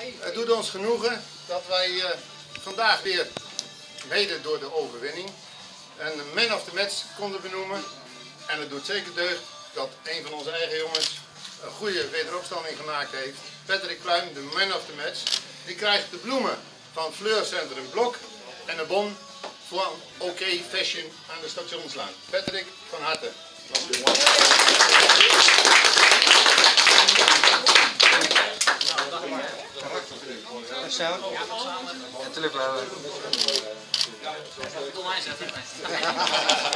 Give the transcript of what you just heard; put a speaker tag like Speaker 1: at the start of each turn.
Speaker 1: Het doet ons genoegen dat wij vandaag weer, mede door de overwinning, een man of the match konden benoemen. En het doet zeker deugd dat een van onze eigen jongens een goede wederopstanding gemaakt heeft. Patrick Kluim, de man of the match. Die krijgt de bloemen van Fleurcentrum Blok en een bon voor OK Fashion aan de Stationslaan. Patrick, van harte.
Speaker 2: Natuurlijk wel.